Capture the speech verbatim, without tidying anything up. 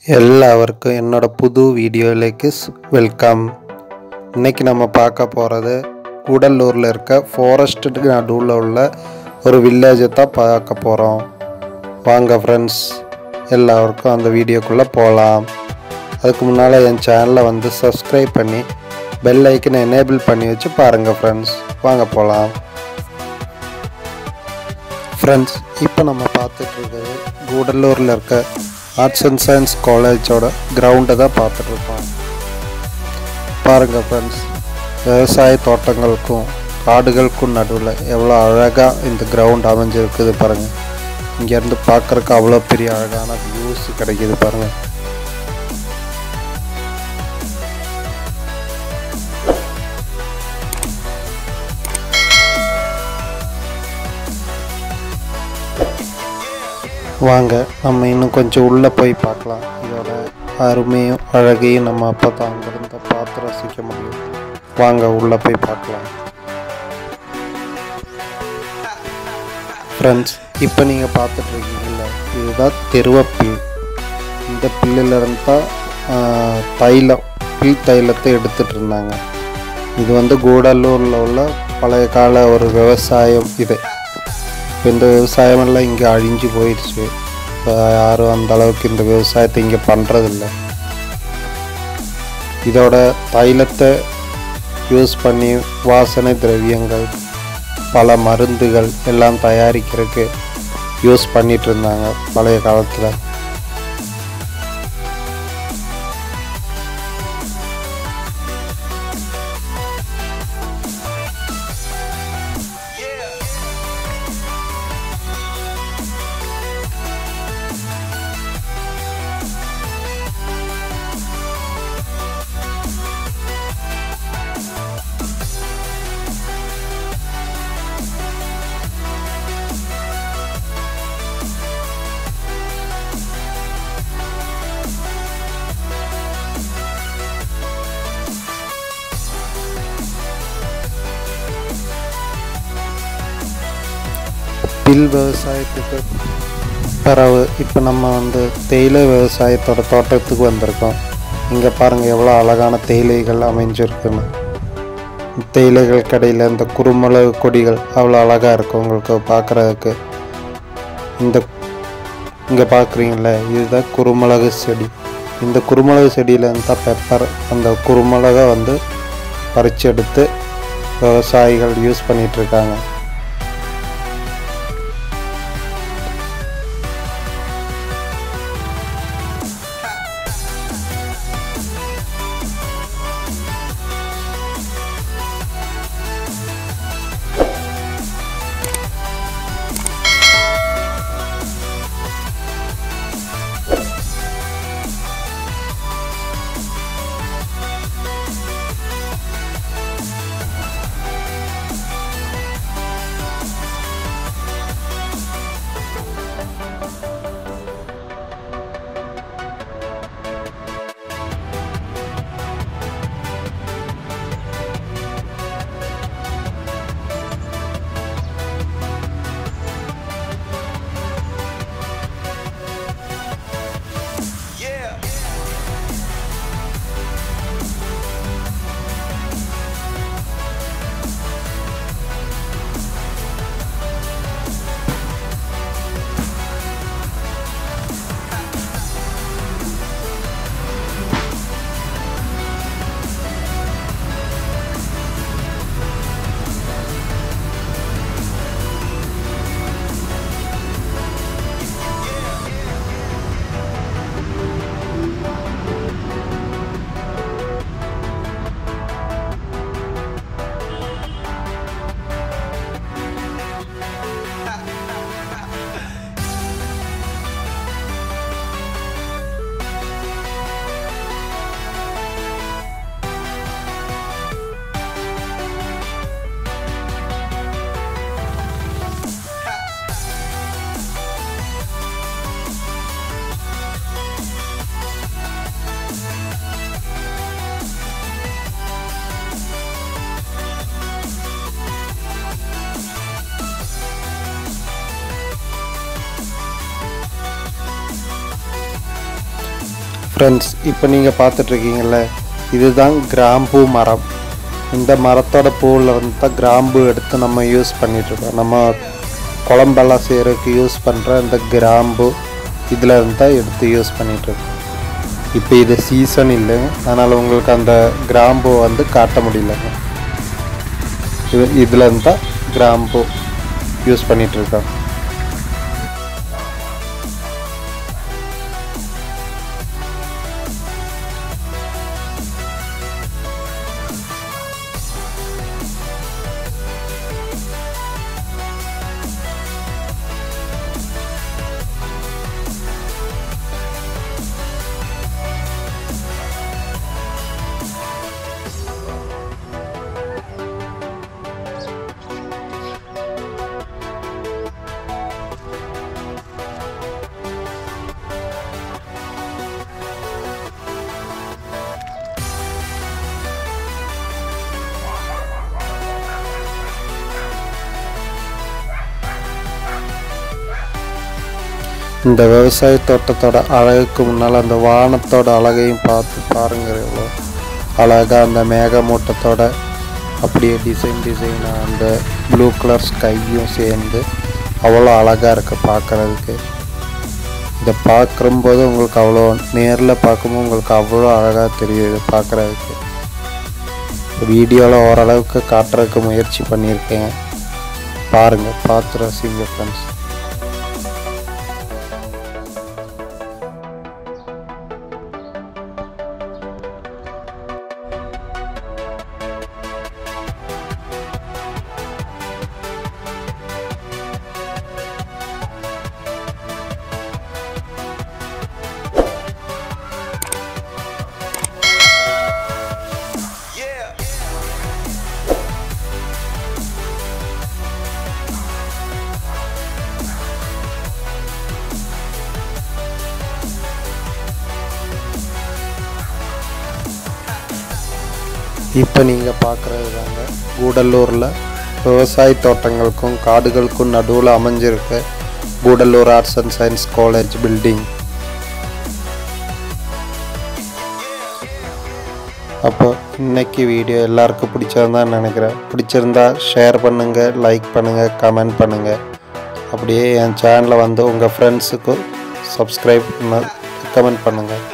எல்லாருக்கும் என்னோட புது வீடியோலேக்கு வெல்கம். இன்னைக்கு நம்ம பார்க்க போகிறது கூடலூரில் இருக்க ஃபாரஸ்ட்டுக்கு நடுவில் உள்ள ஒரு வில்லேஜை தான் பார்க்க போகிறோம். வாங்க ஃப்ரெண்ட்ஸ், எல்லாருக்கும் அந்த வீடியோக்குள்ளே போகலாம். அதுக்கு முன்னால் என் சேனலை வந்து சப்ஸ்கிரைப் பண்ணி பெல் ஐக்கனை எனேபிள் பண்ணி வச்சு பாருங்கள் ஃப்ரெண்ட்ஸ். வாங்க போகலாம் ஃப்ரெண்ட்ஸ். இப்போ நம்ம பார்த்துட்ருக்கிறது கூடலூரில் இருக்க ஆர்ட்ஸ் அண்ட் சயின்ஸ் காலேஜோட கிரவுண்டை தான் பார்த்துட்ருக்கோம். பாருங்கள் ஃப்ரெண்ட்ஸ், விவசாய தோட்டங்களுக்கும் காடுகளுக்கும் நடுவில் எவ்வளோ அழகாக இந்த கிரவுண்ட் அமைஞ்சிருக்குது பாருங்கள். இங்கேருந்து பார்க்குறக்கு அவ்வளோ பெரிய அழகான வியூஸ் கிடைக்கிது பாருங்கள். வாங்க நம்ம இன்னும் கொஞ்சம் உள்ளே போய் பார்க்கலாம். இதோட அருமையும் அழகையும் நம்ம அப்போ தான் அங்கேருந்து பார்த்து ரசிக்க முடியும். வாங்க உள்ளே போய் பார்க்கலாம் ஃப்ரெண்ட்ஸ். இப்போ நீங்கள் பார்த்துட்ருக்கீங்கள, இதுதான் தெருவப்பில். இந்த பில்லிலிருந்து தான் தைலம் பில் தைலத்தை எடுத்துகிட்டு இருந்தாங்க. இது வந்து கூடலூரில் உள்ள பழைய கால ஒரு விவசாயம். இது இப்போ இந்த விவசாயமெல்லாம் இங்கே அழிஞ்சு போயிடுச்சு. இப்போ யாரும் அந்த அளவுக்கு இந்த விவசாயத்தை இங்கே பண்ணுறதில்ல. இதோட தைலத்தை யூஸ் பண்ணி வாசனை திரவியங்கள், பல மருந்துகள் எல்லாம் தயாரிக்கிறதுக்கு யூஸ் பண்ணிகிட்டு இருந்தாங்க பழைய காலத்தில். பில் விவசாயத்துக்கு பிறகு இப்போ நம்ம வந்து தேயிலை விவசாயத்தோட தோட்டத்துக்கு வந்திருக்கோம். இங்கே பாருங்கள் எவ்வளோ அழகான தேயிலைகள் அமைஞ்சிருக்குன்னு. தேயிலைகள் கடையில் இந்த குறுமிளகு கொடிகள் அவ்வளோ அழகாக இருக்கும் உங்களுக்கு பார்க்குறதுக்கு. இந்த இங்கே பார்க்குறீங்களே, இதுதான் குறுமிளகு செடி. இந்த குறுமிளகு செடியில் இருந்தால் பெப்பர், அந்த குறுமிளகை வந்து பறித்து எடுத்து விவசாயிகள் யூஸ் பண்ணிகிட்ருக்காங்க. ஃப்ரெண்ட்ஸ், இப்போ நீங்கள் பார்த்துட்ருக்கீங்கள, இதுதான் கிராம்பு மரம். இந்த மரத்தோட பூவில் வந்து தான் கிராம்பு எடுத்து நம்ம யூஸ் பண்ணிகிட்ருக்கோம். நம்ம குழம்பெல்லாம் செய்கிறதுக்கு யூஸ் பண்ணுற இந்த கிராம்பு இதில் இருந்து தான் எடுத்து யூஸ் பண்ணிகிட்ருக்கோம். இப்போ இது சீசன் இல்லைங்க, அதனால் உங்களுக்கு அந்த கிராம்பு வந்து காட்ட முடியலங்க. இது இதில் இருந்து தான் கிராம்பு யூஸ் பண்ணிகிட்ருக்கோம். இந்த விவசாய தோட்டத்தோட அழகுக்கு முன்னால் அந்த வானத்தோட அழகையும் பார்த்து பாருங்கள். எவ்வளோ அழகாக அந்த மேகமூட்டத்தோட அப்படியே டிசைன் டிசைனாக அந்த ப்ளூ கலர் ஸ்கையும் சேர்ந்து அவ்வளோ அழகாக இருக்குது பார்க்குறதுக்கு. இதை பார்க்கும்போது உங்களுக்கு அவ்வளோ நேரில் பார்க்கும்போது உங்களுக்கு அவ்வளோ அழகாக தெரியும் இதை பார்க்குறதுக்கு. வீடியோவில் ஓரளவுக்கு காட்டுறதுக்கு முயற்சி பண்ணியிருக்கேன், பாருங்கள், பார்த்து ரசிங்க ஃப்ரெண்ட்ஸ். இப்போ நீங்கள் பார்க்குறது தாங்க கூடலூரில் விவசாய தோட்டங்களுக்கும் காடுகளுக்கும் நடுவில் அமைஞ்சிருக்க Gudalur arts and science college building. அப்போ இன்னைக்கு வீடியோ எல்லாருக்கும் பிடிச்சிருந்தான்னு நினைக்கிறேன். பிடிச்சிருந்தா ஷேர் பண்ணுங்கள், லைக் பண்ணுங்கள், கமெண்ட் பண்ணுங்கள். அப்படியே என் சேனலை வந்து உங்கள் ஃப்ரெண்ட்ஸுக்கும் சப்ஸ்கிரைப் பண்ண கமெண்ட் பண்ணுங்கள்.